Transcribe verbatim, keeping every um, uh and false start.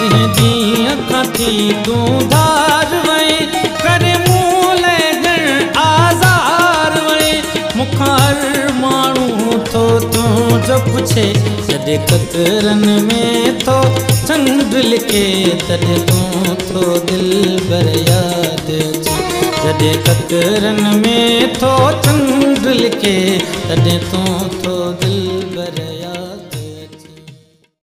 जंहिंजी अखां थी तूं धार वई करे मूं लॻण आज़ार वई मूंखां हर माण्हू थो तुंहिंजो पुछे जॾहिं कतरनि में थो चंड लिखे तॾहिं तूं थो दिलबर यादि अचे जॾहिं कतरनि में थो चंड लिखे तॾहिं तूं थो दिल